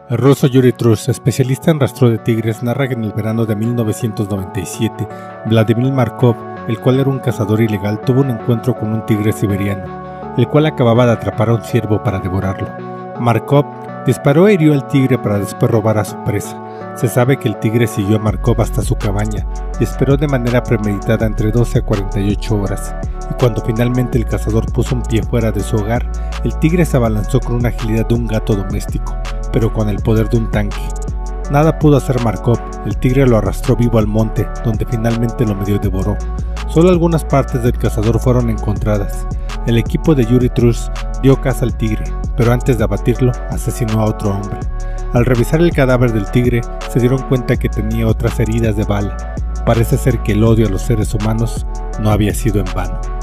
El ruso Yuri Trus, especialista en rastreo de tigres, narra que en el verano de 1997, Vladimir Markov, el cual era un cazador ilegal, tuvo un encuentro con un tigre siberiano, el cual acababa de atrapar a un ciervo para devorarlo. Markov disparó e hirió al tigre para después robar a su presa. Se sabe que el tigre siguió a Markov hasta su cabaña y esperó de manera premeditada entre 12 a 48 horas, y cuando finalmente el cazador puso un pie fuera de su hogar, el tigre se abalanzó con una agilidad de un gato doméstico, pero con el poder de un tanque. Nada pudo hacer Markov, el tigre lo arrastró vivo al monte, donde finalmente lo medio devoró. Solo algunas partes del cazador fueron encontradas. El equipo de Yuri Trus dio caza al tigre, pero antes de abatirlo, asesinó a otro hombre. Al revisar el cadáver del tigre, se dieron cuenta que tenía otras heridas de bala. Parece ser que el odio a los seres humanos no había sido en vano.